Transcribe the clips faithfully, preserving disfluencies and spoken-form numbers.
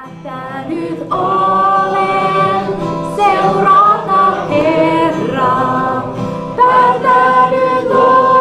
Päättänyt olen seurata Herraa. Päättänyt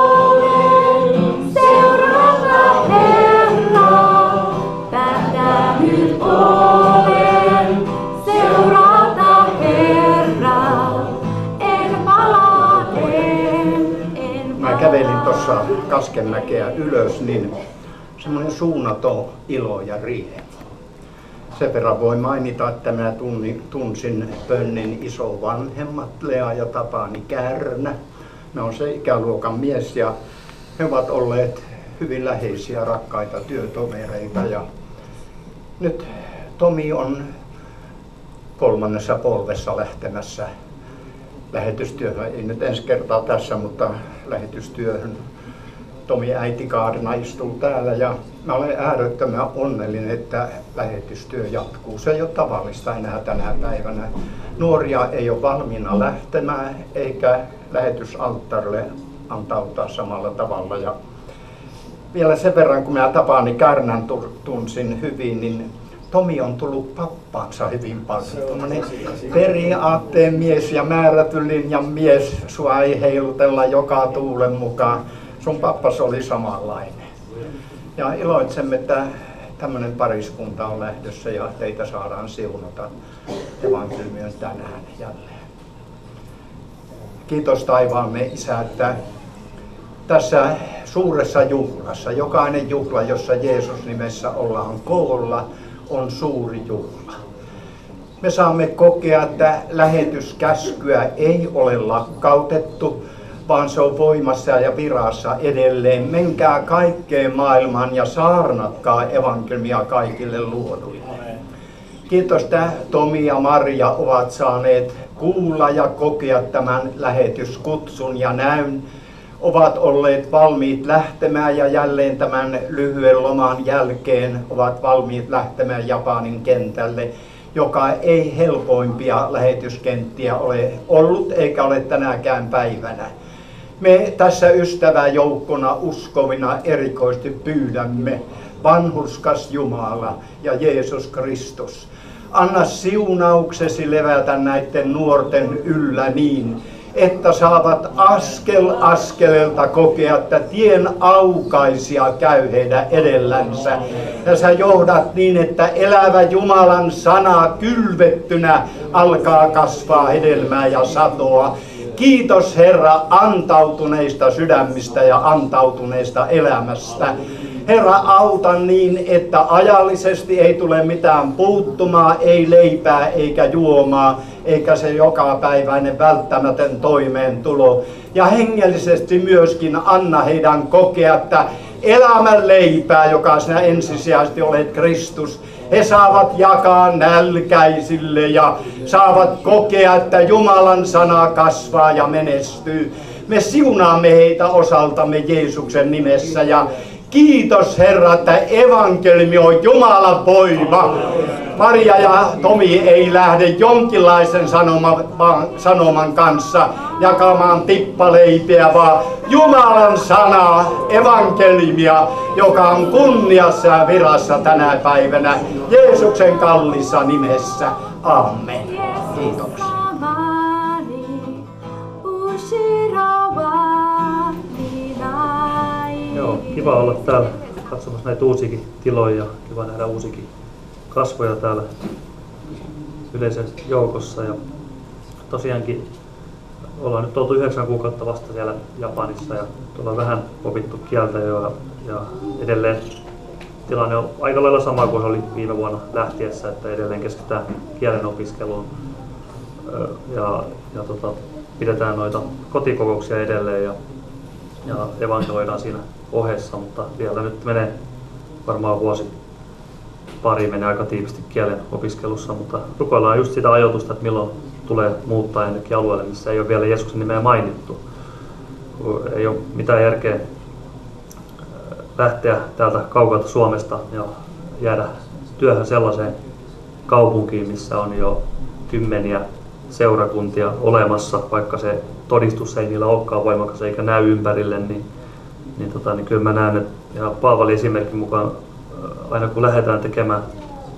olen seurata Herraa. Päättänyt olen seurata Herraa. En palaa, en, en Mä kävelin tuossa Kaskenmäkeä ylös, niin semmoinen suunnaton ilo ja riemu. Sen verran voi mainita, että mä tunnin, tunsin Pönnin isovanhemmat, Lea ja Tapani Kärnä. Mä oon se ikäluokan mies ja he ovat olleet hyvin läheisiä, rakkaita työtovereita. Ja nyt Tomi on kolmannessa polvessa lähtemässä lähetystyöhön. Ei nyt ensi kertaa tässä, mutta lähetystyöhön. Tomi äiti Kaarina istuu täällä ja mä olen äärettömän onnellinen, että lähetystyö jatkuu. Se ei ole tavallista enää tänä päivänä. Nuoria ei ole valmiina lähtemään eikä lähetysalttarille antautua samalla tavalla. Ja vielä sen verran, kun mä Tapani Kärnän tunsin hyvin, niin Tomi on tullut pappansa hyvin paljon. Tuommoinen periaatteen mies ja määrätyn linjan mies, sua ei heilutella joka tuulen mukaan. Sun pappas oli samanlainen. Ja iloitsemme, että tämmöinen pariskunta on lähdössä ja teitä saadaan siunata evankeliumin tänään jälleen. Kiitos taivaamme Isä, että tässä suuressa juhlassa, jokainen juhla, jossa Jeesus nimessä ollaan koolla, on suuri juhla. Me saamme kokea, että lähetyskäskyä ei ole lakkautettu, vaan se on voimassa ja virassa edelleen. Menkää kaikkeen maailmaan ja saarnatkaa evankeliumia kaikille luoduille. Kiitos, että Tomi ja Maria ovat saaneet kuulla ja kokea tämän lähetyskutsun ja näyn. Ovat olleet valmiit lähtemään ja jälleen tämän lyhyen loman jälkeen ovat valmiit lähtemään Japanin kentälle, joka ei helpoimpia lähetyskenttiä ole ollut eikä ole tänäkään päivänä. Me tässä ystäväjoukkona uskovina erikoisesti pyydämme, vanhurskas Jumala ja Jeesus Kristus, anna siunauksesi levätä näiden nuorten yllä niin, että saavat askel askeleelta kokea, että tien aukaisia käy heidän edellänsä. Ja sä johdat niin, että elävä Jumalan sana kylvettynä alkaa kasvaa hedelmää ja satoa. Kiitos Herra antautuneista sydämistä ja antautuneista elämästä. Herra, auta niin, että ajallisesti ei tule mitään puuttumaa, ei leipää eikä juomaa, eikä se jokapäiväinen välttämätön toimeentulo. Ja hengellisesti myöskin anna heidän kokea, että elämän leipää, joka sinä ensisijaisesti olet Kristus, he saavat jakaa nälkäisille ja saavat kokea, että Jumalan sana kasvaa ja menestyy. Me siunaamme heitä osaltamme Jeesuksen nimessä ja kiitos Herra, että evankeliumi on Jumalan voima. Maria ja Tomi ei lähde jonkinlaisen sanoman, sanoman kanssa jakamaan tippaleipiä, vaan Jumalan sana, evankeliumia, joka on kunniassa ja virassa tänä päivänä. Jeesuksen kallissa nimessä. Amen. Kiitoksia. Joo, kiva olla täällä katsomassa näitä uusiakin tiloja ja kiva nähdä uusiakin kasvoja täällä yleisön joukossa. Ja tosiaankin ollaan nyt oltu yhdeksän kuukautta vasta siellä Japanissa ja ollaan vähän opittu kieltä jo ja, ja edelleen tilanne on aika lailla sama kuin se oli viime vuonna lähtiessä, että edelleen keskitytään kielen opiskeluun ja, ja tota, pidetään noita kotikokouksia edelleen ja, ja evankeloidaan siinä ohessa, mutta vielä nyt menee varmaan vuosi pari menee aika tiivisti kielen opiskelussa, mutta rukoillaan just sitä ajoitusta, että milloin tulee muuttaa jonnekin alueelle, missä ei ole vielä Jeesuksen nimeä mainittu. Ei ole mitään järkeä lähteä täältä kaukalta Suomesta ja jäädä työhön sellaiseen kaupunkiin, missä on jo kymmeniä seurakuntia olemassa, vaikka se todistus ei niillä olekaan voimakas eikä näy ympärille, niin, niin, tota, niin kyllä mä näen, että ja Paavalin esimerkin mukaan aina kun lähdetään tekemään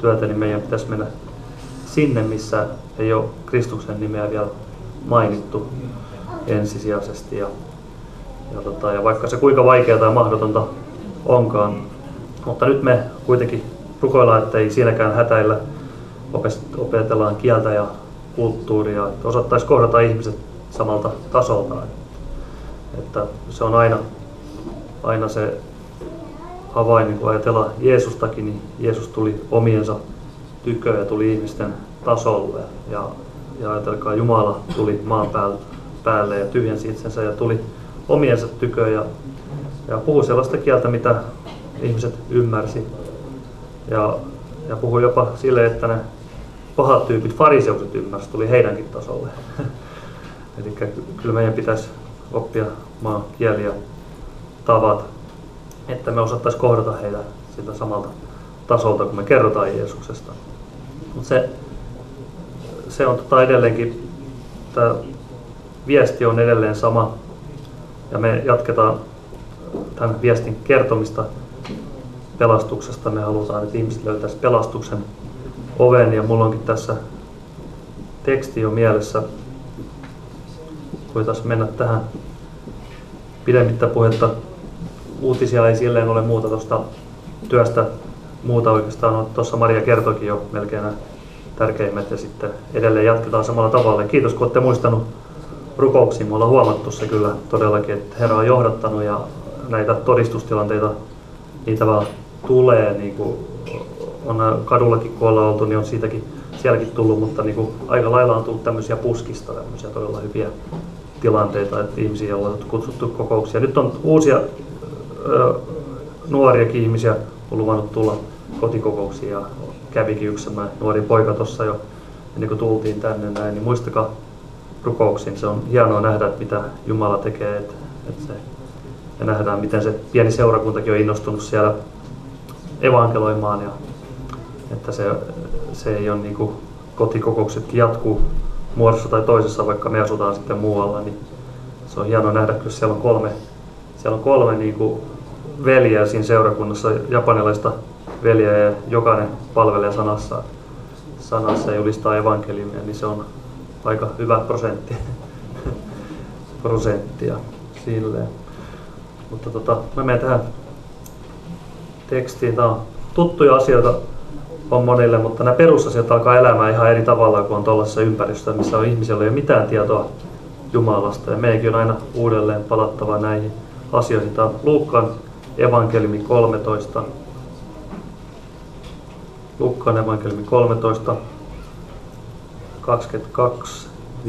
työtä, niin meidän pitäisi mennä sinne, missä ei ole Kristuksen nimeä vielä mainittu ensisijaisesti. Ja, ja, tota, ja vaikka se kuinka vaikeaa tai mahdotonta onkaan, mutta nyt me kuitenkin rukoillaan, että ei siinäkään hätäillä, opetellaan kieltä ja kulttuuria, että osattaisiin kohdata ihmiset samalta tasolta. Että se on aina, aina se avain, niin kun ajatellaan Jeesustakin, niin Jeesus tuli omiensa tykö ja tuli ihmisten tasolle. Ja, ja ajatelkaa, Jumala tuli maan päälle ja tyhjensi itsensä ja tuli omiensa tykö ja, ja puhui sellaista kieltä, mitä ihmiset ymmärsi. Ja, ja puhui jopa sille, että ne pahat tyypit, fariseukset ymmärsi, tuli heidänkin tasolle. Eli kyllä meidän pitäisi oppia maan kieli ja tavat, että me osattaisiin kohdata heitä siltä samalta tasolta, kun me kerrotaan Jeesuksesta. Mutta se, se on tota edelleenkin, tämä viesti on edelleen sama, ja me jatketaan tämän viestin kertomista pelastuksesta. Me halutaan, että ihmiset löytäisi pelastuksen oven, ja mulla onkin tässä teksti jo mielessä. Voitaisiin mennä tähän pidemmittä puhetta. Uutisia ei silleen ole muuta tuosta työstä. Muuta oikeastaan on, tuossa Maria kertoikin jo melkein nämä tärkeimmät, ja sitten edelleen jatketaan samalla tavalla. Kiitos, kun olette muistanut rukouksiin. Me ollaan huomattu se kyllä todellakin, että Herra on johdattanut ja näitä todistustilanteita, niitä vaan tulee. Niin kuin on kadullakin, kun ollaan oltu, niin on siitäkin sielläkin tullut, mutta niin kuin aika lailla on tullut tämmöisiä puskista, tämmöisiä todella hyviä tilanteita, että ihmisiä on kutsuttu kokouksia. Nyt on uusia ö, nuoriakin ihmisiä on luvannut tulla kotikokouksiin ja kävikin yksi nuori poika tuossa jo ennen kuin tultiin tänne näin, niin muistakaa rukouksiin. Se on hienoa nähdä, että mitä Jumala tekee, että, että se, ja nähdään, miten se pieni seurakuntakin on innostunut siellä evankeloimaan, ja että se, se ei ole niin kuin kotikokouksetkin jatkuu muodossa tai toisessa, vaikka me asutaan sitten muualla, niin se on hienoa nähdä, kun siellä on kolme, siellä on kolme niin kuin veljeä siinä seurakunnassa, japanilaista veljeä, ja jokainen palvelee sanassa, sanassa ja julistaa evankeliumia, niin se on aika hyvä prosentti, prosenttia silleen. Mutta tota, mä menen tähän tekstiin. Tää on tuttuja asioita on monille, mutta nämä perusasiat alkaa elämään ihan eri tavalla kuin on tuollaisessa ympäristössä, missä on ihmisillä ei ole mitään tietoa Jumalasta. Ja meidänkin on aina uudelleen palattava näihin asioihin. Tämä on Luukkaan evankeliumi kolmetoista. Luukkaan evankeliumi kolmetoista, kaksikymmentäkaksi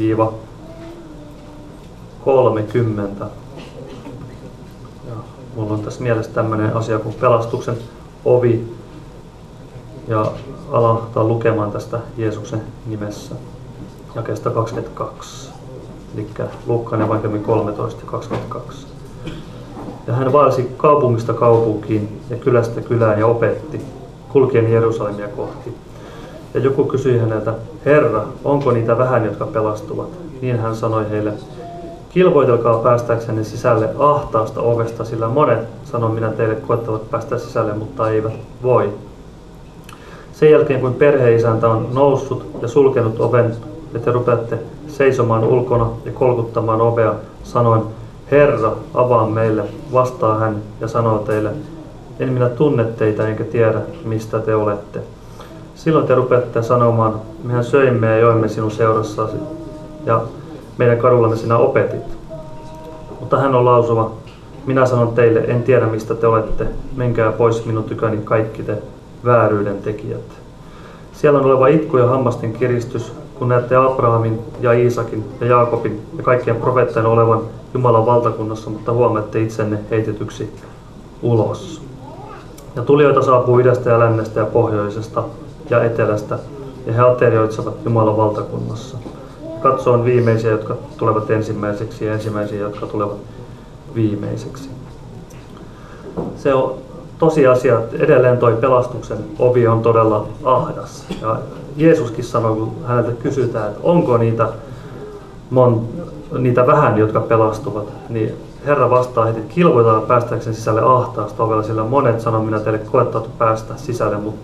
kolmekymmentä. Ja mulla on tässä mielessä tämmöinen asia kuin pelastuksen ovi. Ja aloitetaan lukemaan tästä Jeesuksen nimessä jakeesta kaksikymmentäkaksi. Eli Luukkaan evankeliumi kolmetoista kaksikymmentäkaksi. Ja hän vaelsi kaupungista kaupunkiin ja kylästä kylään ja opetti, kulkien Jerusalemia kohti. Ja joku kysyi häneltä, Herra, onko niitä vähän, jotka pelastuvat? Niin hän sanoi heille, kilvoitelkaa päästäksenne sisälle ahtaasta ovesta, sillä monet, sanon minä teille, koettavat päästä sisälle, mutta eivät voi. Sen jälkeen, kun perheisäntä on noussut ja sulkenut oven, ja te rupeatte seisomaan ulkona ja kolkuttamaan ovea, sanoin, Herra, avaa meille, vastaa hän ja sanoo teille, en minä tunne teitä enkä tiedä, mistä te olette. Silloin te rupeatte sanomaan, mehän söimme ja joimme sinun seurassasi, ja meidän kadullamme sinä opetit. Mutta hän on lausuva, minä sanon teille, en tiedä mistä te olette, menkää pois minun tyköni kaikki te vääryyden tekijät. Siellä on oleva itku ja hammasten kiristys, kun näette Abrahamin ja Iisakin ja Jaakobin ja kaikkien profeettojen olevan Jumalan valtakunnassa, mutta huomaatte itsenne heitetyksi ulos. Ja tulijoita saapuu idästä ja lännestä ja pohjoisesta ja etelästä, ja he aterioitsevat Jumalan valtakunnassa. Katso on viimeisiä, jotka tulevat ensimmäiseksi, ja ensimmäisiä, jotka tulevat viimeiseksi. Se on tosiasia, että edelleen toi pelastuksen ovi on todella ahdas. Ja Jeesuskin sanoi, kun häneltä kysytään, että onko niitä, mon, niitä vähän, jotka pelastuvat, niin Herra vastaa heti, että kilvoitetaan päästäkseen sisälle ahtaasta ovella, sillä monet, sanon minä teille, koettavat päästä sisälle, mutta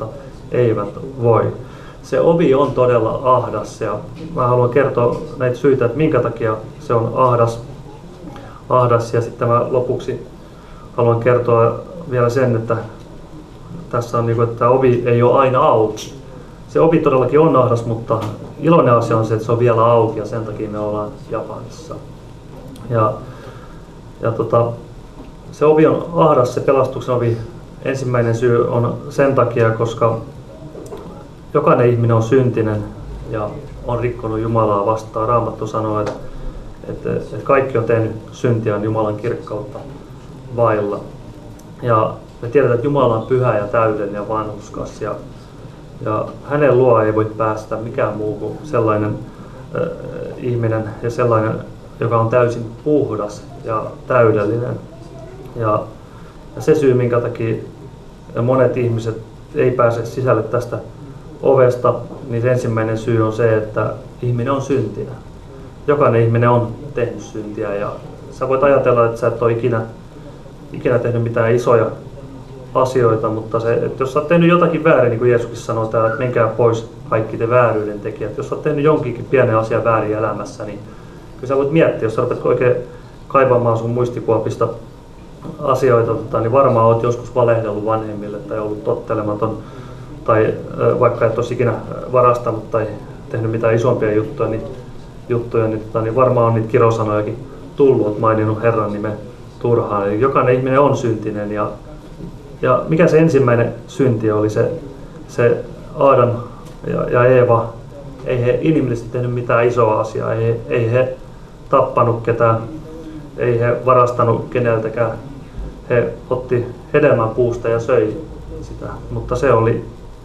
eivät voi. Se ovi on todella ahdas ja mä haluan kertoa näitä syitä, että minkä takia se on ahdas. ahdas. Ja sitten mä lopuksi haluan kertoa vielä sen, että tässä on niin kuin, että tämä ovi ei ole aina auki. Se ovi todellakin on ahdas, mutta iloinen asia on se, että se on vielä auki ja sen takia me ollaan Japanissa. Ja, ja tota, se ovi on ahdas, se pelastuksen ovi. Ensimmäinen syy on sen takia, koska jokainen ihminen on syntinen ja on rikkonut Jumalaa vastaan. Raamattu sanoo, että, että, että kaikki on tehnyt syntiä Jumalan kirkkautta vailla. Ja me tiedetään, että Jumala on pyhä ja täydellinen ja vanhurskas. Ja, ja hänen luo ei voi päästä mikään muu kuin sellainen äh, ihminen ja sellainen, joka on täysin puhdas ja täydellinen. Ja, ja se syy, minkä takia monet ihmiset ei pääse sisälle tästä ovesta, niin ensimmäinen syy on se, että ihminen on syntinen. Jokainen ihminen on tehnyt syntiä ja sä voit ajatella, että sä et ole ikinä, ikinä tehnyt mitään isoja asioita, mutta se, että jos sä oot tehnyt jotakin väärin, niin kuin Jeesuskin sanoo täällä, että menkää pois kaikki te vääryyden tekijät. Jos sä oot tehnyt jonkinkin pienen asian väärin elämässä, niin kyllä sä voit miettiä, jos sä rupeat oikein kaivamaan sun muistikuopista asioita, niin varmaan olet joskus valehdellut vanhemmille tai ollut tottelematon tai vaikka et olisi ikinä varastanut tai tehnyt mitään isompia juttuja, niin, juttuja, niin, niin varmaan on niitä kirosanojakin tullut, olet maininnut Herran nimen turhaan. Eli jokainen ihminen on syntinen ja, ja mikä se ensimmäinen synti oli, se, se Aadan ja, ja Eeva, ei he inhimillisesti tehnyt mitään isoa asiaa, ei, ei he tappanut ketään, ei he varastanut keneltäkään. He otti hedelmän puusta ja söi sitä, mutta se oli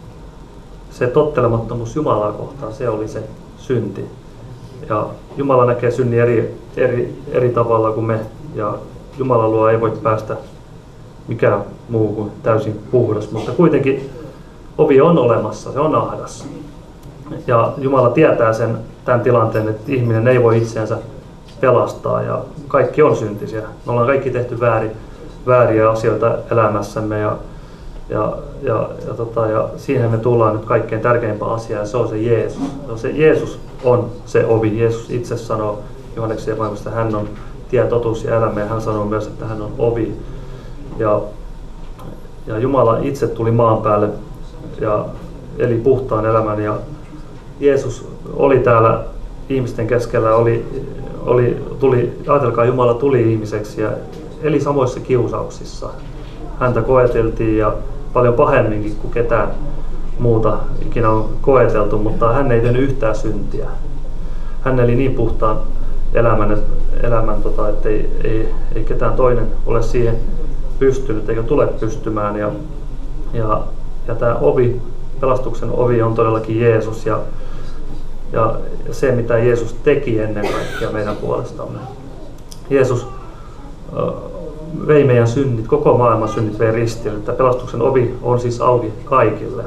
se tottelemattomuus Jumalaa kohtaan, se oli se synti. Ja Jumala näkee synnin eri, eri, eri tavalla kuin me, ja Jumalan luo ei voi päästä mikään muu kuin täysin puhdas, mutta kuitenkin ovi on olemassa, se on ahdas. Ja Jumala tietää sen tämän tilanteen, että ihminen ei voi itseensä pelastaa ja kaikki on syntisiä. Me ollaan kaikki tehty väärin, vääriä asioita elämässämme ja, ja, ja, ja, tota, ja siihen me tullaan nyt kaikkein tärkeimpään asiaan ja se on se Jeesus. No se Jeesus on se ovi. Jeesus itse sanoo Johanneksen evankeliumista, että hän on tie, totuus ja elämä ja hän sanoo myös, että hän on ovi. Ja, ja Jumala itse tuli maan päälle ja eli puhtaan elämän ja Jeesus oli täällä ihmisten keskellä, oli, oli, tuli, ajatelkaa Jumala tuli ihmiseksi ja eli samoissa kiusauksissa. Häntä koeteltiin ja paljon pahemminkin kuin ketään muuta ikinä on koeteltu, mutta hän ei tehnyt yhtään syntiä. Hän eli niin puhtaan elämän, elämän tota, että ei, ei, ei ketään toinen ole siihen pystynyt eikä tule pystymään. Ja, ja, ja tämä ovi, pelastuksen ovi on todellakin Jeesus ja, ja se mitä Jeesus teki ennen kaikkea meidän puolestamme. Jeesus vei meidän synnit, koko maailman synnit vei ristille. Tämä pelastuksen ovi on siis auki kaikille.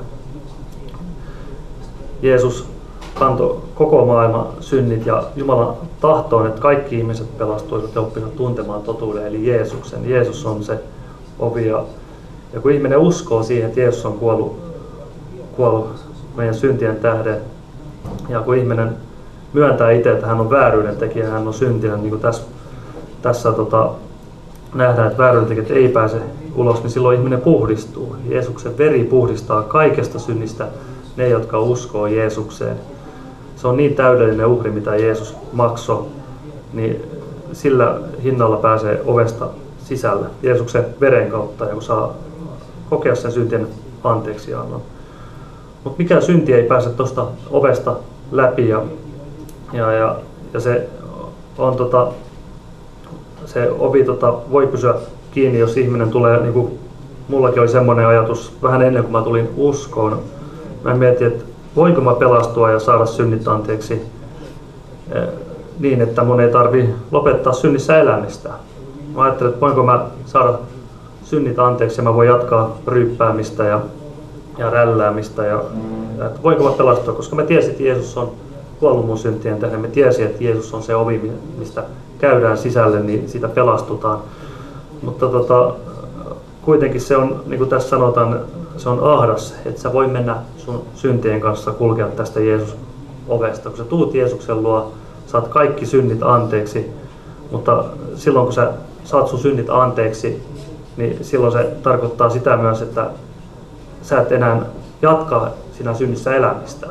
Jeesus kantoi koko maailman synnit ja Jumalan tahtoon, että kaikki ihmiset pelastuisivat ja oppivat tuntemaan totuuden, eli Jeesuksen. Jeesus on se ovi. Ja, ja kun ihminen uskoo siihen, että Jeesus on kuollut, kuollut meidän syntien tähden, ja kun ihminen myöntää itse, että hän on vääryyden tekijä, hän on syntinen, niin kuin tässä, tässä tota, nähdään, että vääryydentekijät ei pääse ulos, niin silloin ihminen puhdistuu. Jeesuksen veri puhdistaa kaikesta synnistä ne, jotka uskoo Jeesukseen. Se on niin täydellinen uhri, mitä Jeesus maksoi, niin sillä hinnalla pääsee ovesta sisälle Jeesuksen veren kautta, ja kun saa kokea sen syntien anteeksiannon. Mutta mikään synti ei pääse tuosta ovesta läpi, ja, ja, ja, ja se on tota, se ovi tota, voi pysyä kiinni, jos ihminen tulee, niin kuin mullakin oli semmoinen ajatus vähän ennen kuin mä tulin uskoon. Mä mietin, että voinko mä pelastua ja saada synnit anteeksi eh, niin, että mun ei tarvi lopettaa synnissä elämistä. Mä ajattelin, että voinko mä saada synnit anteeksi ja mä voin jatkaa ryyppäämistä ja, ja rälläämistä. Ja, ja että voinko mä pelastua, koska mä tiesin, että Jeesus on kuollut mun syntien tähden. Mä tiesin, että Jeesus on se ovi, mistä käydään sisälle, niin siitä pelastutaan. Mutta tota, kuitenkin se on, niin kuin tässä sanotaan, se on ahdas, että sä voi mennä sun syntien kanssa kulkea tästä Jeesus ovesta. Kun sä tuut Jeesuksen luo, saat kaikki synnit anteeksi, mutta silloin kun sä saat sun synnit anteeksi, niin silloin se tarkoittaa sitä myös, että sä et enää jatkaa siinä synnissä elämistä.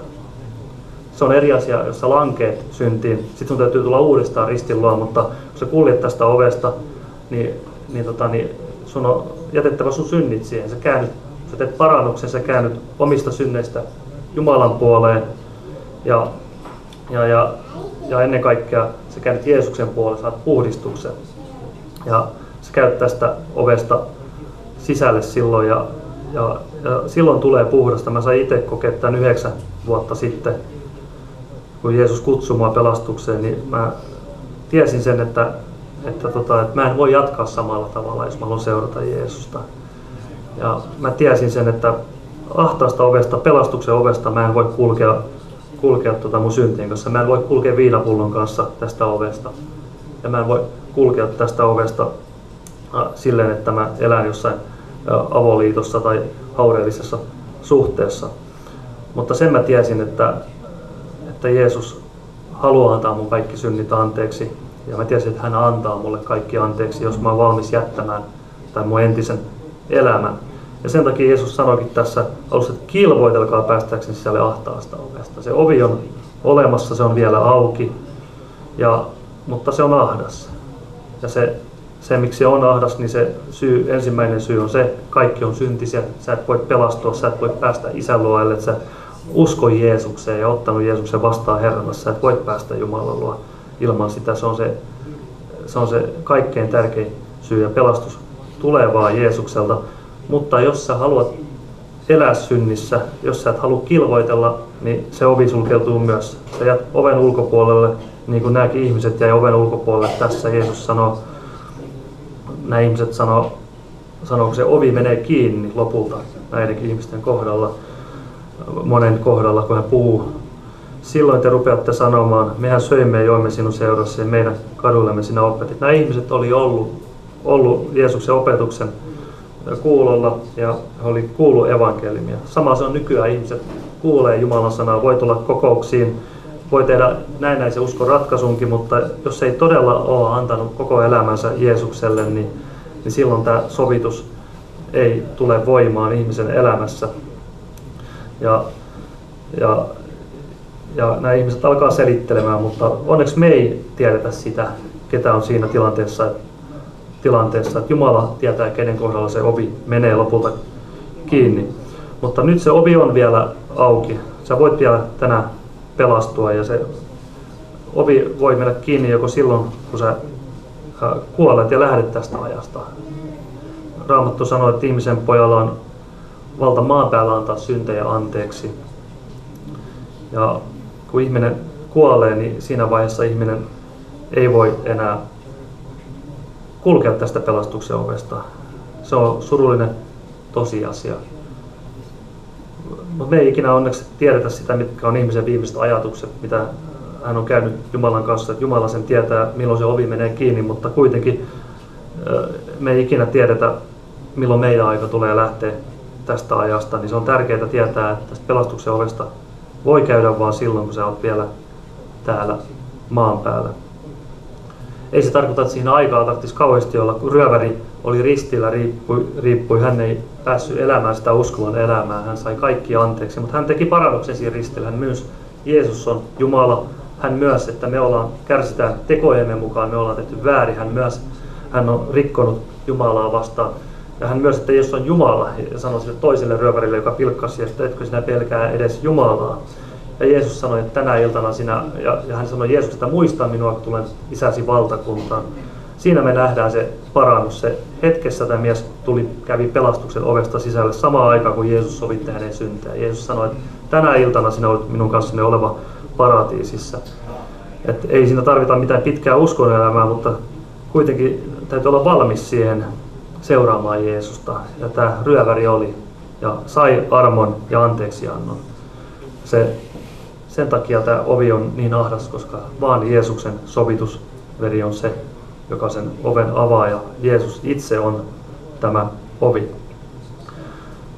Se on eri asia, jos sä lankeet syntiin, sit sun täytyy tulla uudestaan ristin luo, mutta kun sä kuljet tästä ovesta, niin, niin, tota, niin sun on jätettävä sun synnit siihen. Sä, käännyt, sä teet parannuksen, sä käännyt omista synneistä Jumalan puoleen ja, ja, ja, ja ennen kaikkea sä käännyt Jeesuksen puoleen, saat puhdistuksen. Ja sä käyt tästä ovesta sisälle silloin ja, ja, ja silloin tulee puhdasta. Mä sain itse kokea tämän yhdeksän vuotta sitten, kun Jeesus kutsui mua pelastukseen, niin mä tiesin sen, että, että, tota, että mä en voi jatkaa samalla tavalla, jos mä haluan seurata Jeesusta. Ja mä tiesin sen, että ahtaasta ovesta, pelastuksen ovesta mä en voi kulkea, kulkea tota mun syntien kanssa. Mä en voi kulkea viinapullon kanssa tästä ovesta. Ja mä en voi kulkea tästä ovesta äh, silleen, että mä elän jossain äh, avoliitossa tai haureellisessa suhteessa. Mutta sen mä tiesin, että, että Jeesus haluaa antaa mun kaikki synnit anteeksi. Ja mä tiesin, että hän antaa mulle kaikki anteeksi, jos mä oon valmis jättämään tämän mun entisen elämän. Ja sen takia Jeesus sanoikin tässä alussa, että kilvoitelkaa päästäkseni sisälle ahtaasta ovesta. Se ovi on olemassa, se on vielä auki, ja, mutta se on ahdas. Ja se, se, miksi se on ahdas, niin se syy, ensimmäinen syy on se, että kaikki on syntisiä. Sä et voi pelastua, sä et voi päästä Isän luo, ellei sä usko Jeesukseen ja ottanut Jeesuksen vastaan Herrana. Sä et voi päästä Jumalan luo ilman sitä. Se on se, se, on se kaikkein tärkein syy, ja pelastus tulee vaan Jeesukselta. Mutta jos sä haluat elää synnissä, jos sä et halua kilvoitella, niin se ovi sulkeutuu myös. Sä jäät oven ulkopuolelle, niin kuin nämäkin ihmiset jäi oven ulkopuolelle. Tässä Jeesus sanoo, nämä ihmiset sanoo, sanoo, kun se ovi menee kiinni lopulta näidenkin ihmisten kohdalla, monen kohdalla, kun hän puhuu. Silloin te rupeatte sanomaan, mehän söimme ja joimme sinun seurassa ja meidän kaduillemme sinä opetit. Nämä ihmiset oli ollut, ollut Jeesuksen opetuksen kuulolla ja he oli kuullut evankeliumia. Sama se on nykyään, ihmiset kuulee Jumalan sanaa, voi tulla kokouksiin, voi tehdä näennäisen uskon ratkaisunkin, mutta jos ei todella ole antanut koko elämänsä Jeesukselle, niin, niin silloin tämä sovitus ei tule voimaan ihmisen elämässä. Ja, ja, ja nämä ihmiset alkaa selittelemään, mutta onneksi me ei tiedetä sitä, ketä on siinä tilanteessa, tilanteessa, että Jumala tietää, kenen kohdalla se ovi menee lopulta kiinni. Mutta nyt se ovi on vielä auki. Sä voit vielä tänään pelastua ja se ovi voi mennä kiinni joko silloin, kun sä kuolet ja lähdet tästä ajasta. Raamattu sanoo, että ihmisen pojalla on valta maan päällä antaa syntejä anteeksi. Ja kun ihminen kuolee, niin siinä vaiheessa ihminen ei voi enää kulkea tästä pelastuksen ovesta. Se on surullinen tosiasia. Mutta me ei ikinä onneksi tiedetä sitä, mitkä on ihmisen viimeiset ajatukset, mitä hän on käynyt Jumalan kanssa. Että Jumala sen tietää, milloin se ovi menee kiinni, mutta kuitenkin me ei ikinä tiedetä, milloin meidän aika tulee lähteä tästä ajasta. Niin se on tärkeää tietää, että tästä pelastuksen ovesta voi käydä vain silloin, kun sä oot vielä täällä maan päällä. Ei se tarkoita, että siinä aikaa tarvitsisi kauheasti olla, kun ryöväri oli ristillä, riippui, riippui, hän ei päässyt elämään sitä uskovan elämää, hän sai kaikki anteeksi, mutta hän teki parannuksen siinä ristillä, hän myös, Jeesus on Jumala, hän myös, että me ollaan, kärsitään tekojemme mukaan, me ollaan tehty väärin, hän myös, hän on rikkonut Jumalaa vastaan, ja hän myös, että jos on Jumala, ja sanoi sille toiselle ryövärille, joka pilkkasi, että etkö sinä pelkää edes Jumalaa. Ja Jeesus sanoi, että tänä iltana sinä, ja, ja hän sanoi Jeesus, että muista minua, kun tulen isäsi valtakuntaan. Siinä me nähdään se parannus. Se hetkessä tämä mies tuli, kävi pelastuksen ovesta sisälle samaan aikaan, kun Jeesus sovitti hänen syntejä. Jeesus sanoi, että tänä iltana sinä olet minun kanssani oleva paratiisissa. Et ei siinä tarvita mitään pitkää uskonelämää, mutta kuitenkin täytyy olla valmis siihen seuraamaan Jeesusta. Ja tämä ryöväri oli ja sai armon ja anteeksiannon. Se Sen takia tämä ovi on niin ahdas, koska vaan Jeesuksen sovitusveri on se, joka sen oven avaa, ja Jeesus itse on tämä ovi.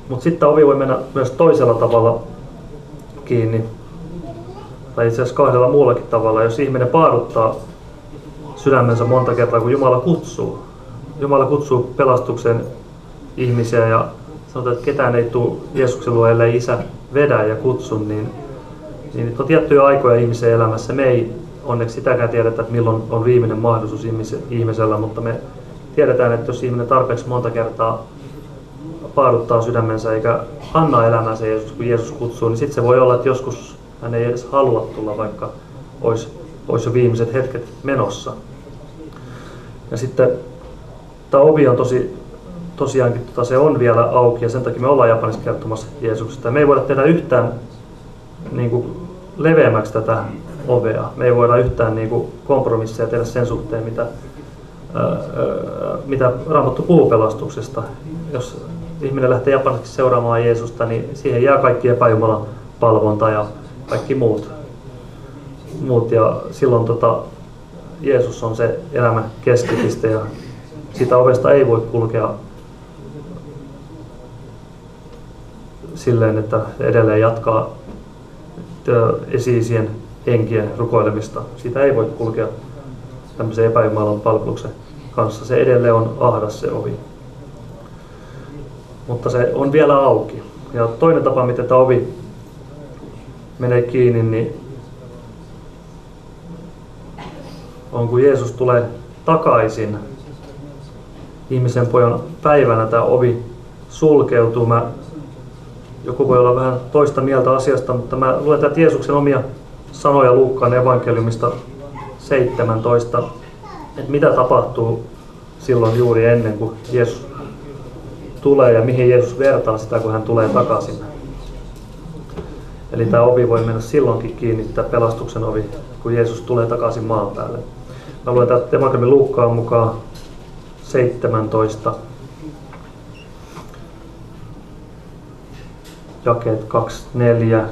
Mutta sitten ovi voi mennä myös toisella tavalla kiinni, tai itse asiassa kahdella muullakin tavalla, jos ihminen paaduttaa sydämensä monta kertaa, kun Jumala kutsuu. Jumala kutsuu pelastukseen ihmisiä ja sanotaan, että ketään ei tule Jeesuksen luo, ellei Isä vedä ja kutsu, niin, niin on tiettyjä aikoja ihmisen elämässä. Me ei onneksi sitäkään tiedetä, että milloin on viimeinen mahdollisuus ihmisellä, mutta me tiedetään, että jos ihminen tarpeeksi monta kertaa paaduttaa sydämensä eikä anna elämänsä Jeesus, kun Jeesus kutsuu, niin sitten se voi olla, että joskus hän ei edes halua tulla, vaikka olisi, olisi jo viimeiset hetket menossa. Ja sitten tämä ovi on tosi, tosiaankin, tota, se on vielä auki ja sen takia me ollaan Japanissa kertomassa Jeesuksesta. Me ei voida tehdä yhtään niin kuin, leveämmäksi tätä ovea. Me ei voida yhtään niin kuin, kompromisseja tehdä sen suhteen, mitä, ää, mitä Raamattu puhuu pelastuksesta. Jos ihminen lähtee Japaniksi seuraamaan Jeesusta, niin siihen jää kaikki epäjumalan palvonta ja kaikki muut. muut ja silloin tota, Jeesus on se elämän keskipiste ja siitä ovesta ei voi kulkea silleen, että edelleen jatkaa esi-isien henkien rukoilemista. Siitä ei voi kulkea tämmöisen epäjumalan palveluksen kanssa. Se edelleen on ahdas se ovi. Mutta se on vielä auki. Ja toinen tapa, miten tämä ovi menee kiinni, niin on kun Jeesus tulee takaisin ihmisen pojan päivänä, tämä ovi sulkeutuu. Mä, joku voi olla vähän toista mieltä asiasta, mutta mä luen tätä Jeesuksen omia sanoja Luukkaan evankeliumista seitsemäntoista, että mitä tapahtuu silloin juuri ennen kuin Jeesus tulee ja mihin Jeesus vertaa sitä, kun hän tulee takaisin. Eli tämä ovi voi mennä silloinkin kiinni, tämä pelastuksen ovi, kun Jeesus tulee takaisin maan päälle. Mä luen tätä evankeliumin Luukkaan mukaan seitsemäntoista. Jakeet kaksikymmentäneljä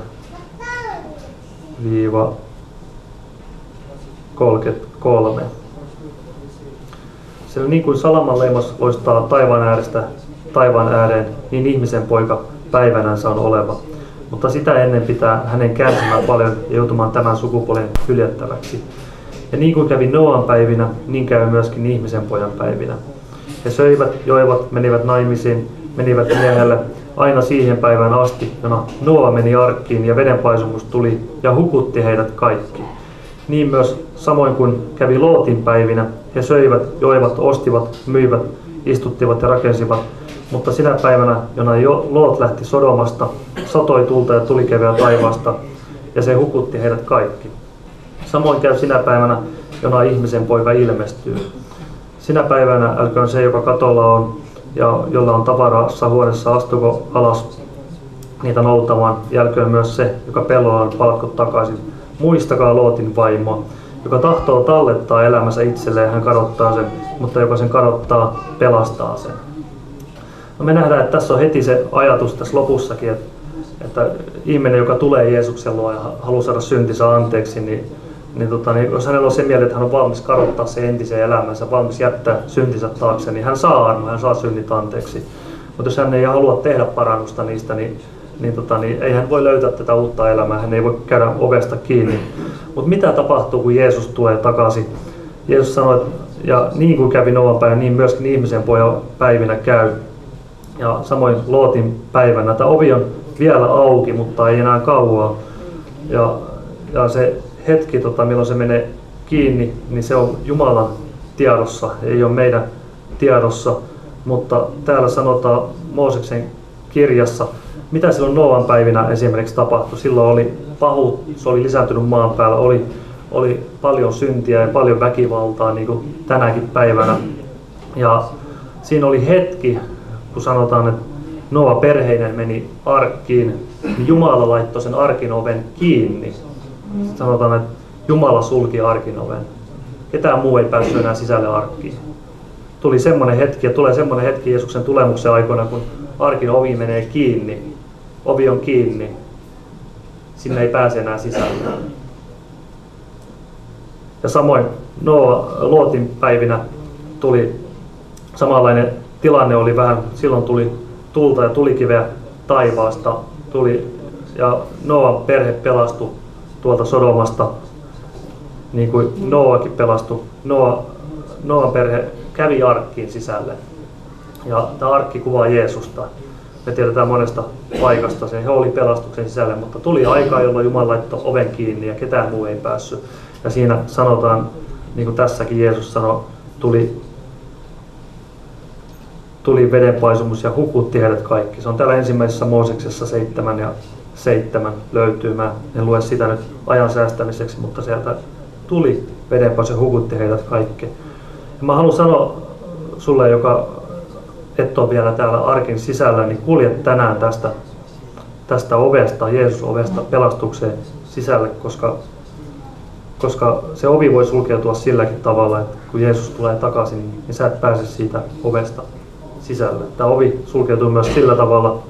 kolmekymmentäkolme. Sillä niin kuin salaman leimas loistaa taivaan äärestä taivaan ääreen, niin ihmisen poika päivänänsä on oleva. Mutta sitä ennen pitää hänen kärsimään paljon ja joutumaan tämän sukupuolen hyljettäväksi. Ja niin kuin kävi Noan päivinä, niin käy myöskin ihmisen pojan päivinä. He söivät, joivat, menivät naimisiin, menivät miehelle aina siihen päivään asti, jona Noa meni arkkiin ja vedenpaisumus tuli ja hukutti heidät kaikki. Niin myös samoin kuin kävi Lootin päivinä, he söivät, joivat, ostivat, myivät, istuttivat ja rakensivat. Mutta sinä päivänä, jona Loot lähti Sodomasta, satoi tulta ja tulikeveä taivaasta, ja se hukutti heidät kaikki. Samoin käy sinä päivänä, jona ihmisen poika ilmestyy. Sinä päivänä älköön se, joka katolla on, ja jolla on tavarassa huoneessa, astuko alas niitä noutamaan, jälköön myös se, joka pellolla on palkkot takaisin. Muistakaa Lootin vaimoa, joka tahtoo tallettaa elämänsä itselleen, hän kadottaa sen, mutta joka sen kadottaa, pelastaa sen. No me nähdään, että tässä on heti se ajatus tässä lopussakin, että, että ihminen, joka tulee Jeesuksen luo ja haluaa saada syntinsä anteeksi, niin, niin, tota, niin jos hänellä on se mieli, että hän on valmis kadottaa se entisen elämänsä, valmis jättää syntinsä taakse, niin hän saa armoa, hän saa synnit anteeksi. Mutta jos hän ei halua tehdä parannusta niistä, niin, niin, tota, niin ei hän voi löytää tätä uutta elämää, hän ei voi käydä ovesta kiinni. Mutta mitä tapahtuu, kun Jeesus tulee takaisin? Jeesus sanoi, että ja niin kuin kävi Noan päivänä, niin myöskin ihmisen pojan päivinä käy. Ja samoin Lootin päivänä. Tämä ovi on vielä auki, mutta ei enää kauaa. Ja, ja se hetki, tota, milloin se menee kiinni, niin se on Jumalan tiedossa, ei ole meidän tiedossa. Mutta täällä sanotaan Mooseksen kirjassa, mitä silloin Noan päivinä esimerkiksi tapahtui. Silloin oli pahuus, se oli lisääntynyt maan päällä, oli, oli paljon syntiä ja paljon väkivaltaa, niin kuin tänäkin päivänä. Ja siinä oli hetki, kun sanotaan, että Noa perheinen meni arkkiin, niin Jumala laittoi sen arkin oven kiinni. Sanotaan, että Jumala sulki arkin oven. Ketään muu ei päässyt enää sisälle arkkiin. Tuli semmoinen hetki, ja tulee semmoinen hetki Jeesuksen tulemuksen aikoina, kun arkin ovi menee kiinni. Ovi on kiinni. Sinne ei pääse enää sisälle. Ja samoin Noa, Lootin päivinä tuli samanlainen tilanne oli vähän, silloin tuli tulta ja tulikiveä taivaasta tuli ja Noan perhe pelastui tuolta Sodomasta, niin kuin Noakin pelastui. Noa, Noan perhe kävi arkkiin sisälle ja tämä arkki kuvaa Jeesusta. Me tiedetään monesta paikasta se, he oli pelastuksen sisällä, mutta tuli aika, jolloin Jumala laittoi oven kiinni ja ketään muu ei päässyt. Ja siinä sanotaan, niin kuin tässäkin Jeesus sanoi, tuli, tuli vedenpaisumus ja hukutti heidät kaikki. Se on täällä ensimmäisessä Mooseksessa seitsemän ja seitsemän löytyy. Mä en lue sitä nyt ajan säästämiseksi, mutta sieltä tuli vedenpaisumus ja hukutti heidät kaikki. Ja mä haluan sanoa sulle, joka et ole vielä täällä arkin sisällä, niin kulje tänään tästä, tästä ovesta, Jeesus-ovesta pelastukseen sisälle, koska, koska se ovi voi sulkeutua silläkin tavalla, että kun Jeesus tulee takaisin, niin sä et pääse siitä ovesta sisälle. Tämä ovi sulkeutuu myös sillä tavalla,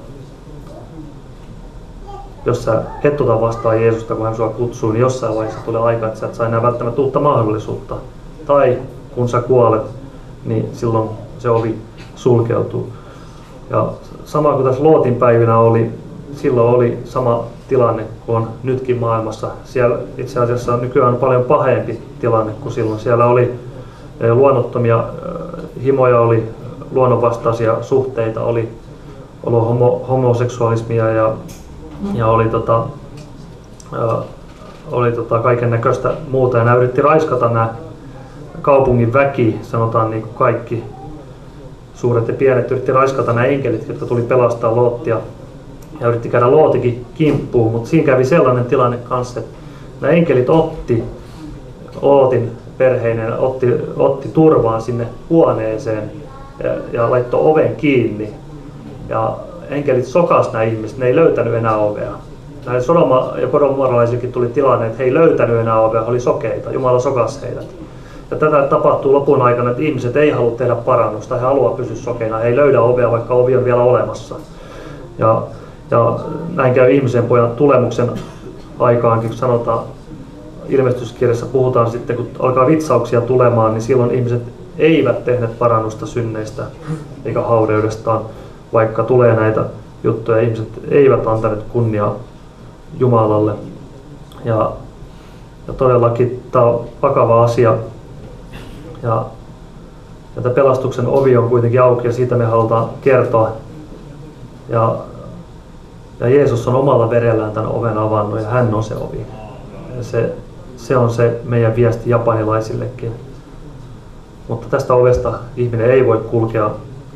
jos sä et ota vastaan Jeesusta, kun hän sua kutsuu, niin jossain vaiheessa tulee aika, että sä et saa enää välttämättä uutta mahdollisuutta. Tai kun sä kuolet, niin silloin se ovi sulkeutuu. Ja sama kuin tässä Lootin päivinä oli, silloin oli sama tilanne kuin on nytkin maailmassa. Siellä itse asiassa nykyään on paljon pahempi tilanne kuin silloin. Siellä oli luonnottomia himoja, oli luonnonvastaisia suhteita, oli, oli homo, homoseksualismia ja, ja oli, tota, ja, oli tota kaiken näköistä muuta. Ja nämä yritti raiskata nämä kaupungin väki, sanotaan niin kuin kaikki suuret ja pienet, yritti raiskata nämä enkelit, jotka tuli pelastaa Loottia ja yritti käydä Lootikin kimppuun, mutta siinä kävi sellainen tilanne kanssa, että nämä enkelit otti Lootin perheinen, otti, otti turvaan sinne huoneeseen ja, ja laittoi oven kiinni ja enkelit sokas nämä ihmiset, ne ei löytänyt enää ovea. Näille Sodoma- ja Gomorralaisillekin tuli tilanne, että he ei löytänyt enää ovea, he oli sokeita, Jumala sokas heidät. Ja tätä tapahtuu lopun aikana, että ihmiset ei halua tehdä parannusta, he haluaa pysyä sokeina, he ei löydä ovea, vaikka ovi on vielä olemassa. Ja, ja näin käy ihmisen pojan tulemuksen aikaankin, kun sanotaan, ilmestyskirjassa puhutaan sitten, kun alkaa vitsauksia tulemaan, niin silloin ihmiset eivät tehneet parannusta synneistä eikä haureudestaan, vaikka tulee näitä juttuja, ihmiset eivät antaneet kunniaa Jumalalle. Ja, ja todellakin tämä on vakava asia. Ja, ja tämä pelastuksen ovi on kuitenkin auki ja siitä me halutaan kertoa. Ja, ja Jeesus on omalla verellään tämän oven avannut ja hän on se ovi. Ja se, se on se meidän viesti japanilaisillekin. Mutta tästä ovesta ihminen ei voi kulkea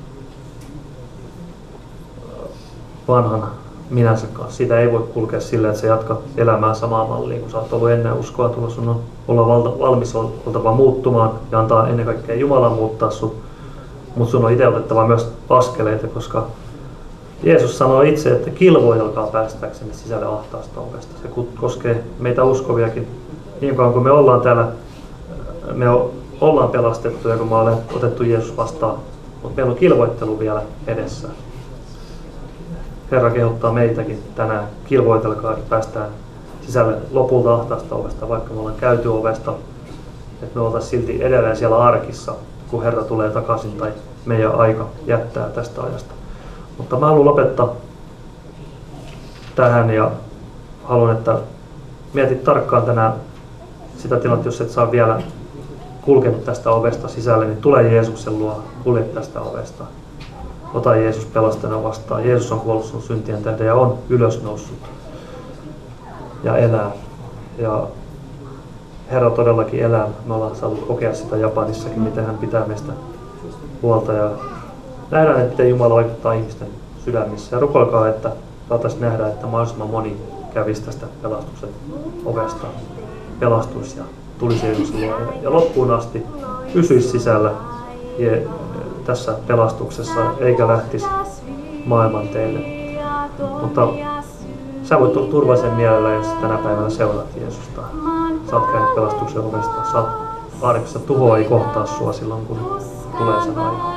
vanhan minänsä kanssa. Siitä ei voi kulkea sillä, että sä jatkat elämää samaa malliin, kun sä oot ollut ennen uskoa tulla. Sun on olla valta, valmis oltava muuttumaan ja antaa ennen kaikkea Jumalan muuttaa sun. Mutta sun on itse otettava myös askeleita, koska Jeesus sanoo itse, että kilvoitelkaa päästäksenne sisälle ahtaasta ovesta. Se koskee meitä uskoviakin. Niin kauan kun me ollaan täällä, me ollaan pelastettu ja kun me ollaan otettu Jeesus vastaan, mutta meillä on kilvoittelu vielä edessä. Herra kehottaa meitäkin tänään, kilvoitelkaa, että päästään sisälle lopulta ahtaasta ovesta, vaikka me ollaan käyty ovesta, että me oltaisiin silti edelleen siellä arkissa, kun Herra tulee takaisin tai meidän aika jättää tästä ajasta. Mutta mä haluan lopettaa tähän ja haluan, että mietit tarkkaan tänään sitä tilannetta, jos et saa vielä kulkenut tästä ovesta sisälle, niin tule Jeesuksen luo, kulje tästä ovesta. Ota Jeesus pelastajana vastaan. Jeesus on kuollut sun syntien tähden ja on ylösnoussut ja elää. Ja Herra todellakin elää. Me ollaan saatu kokea sitä Japanissakin, miten hän pitää meistä huolta. Ja nähdään, että miten Jumala vaikuttaa ihmisten sydämissä. Ja rukoilkaa, että saataisiin nähdä, että mahdollisimman moni kävisi tästä pelastuksen ovesta, pelastuisi ja tulisi Jeesuksen luo. Ja loppuun asti pysyisi sisällä tässä pelastuksessa, eikä lähtisi maailman teille. Mutta sä voit olla turvallisen mielellä, jos tänä päivänä seuraat Jeesusta. Sä oot käynyt pelastuksen ovesta. Sä oot arkissa, tuho ei kohtaa sua silloin, kun tulee sen aika.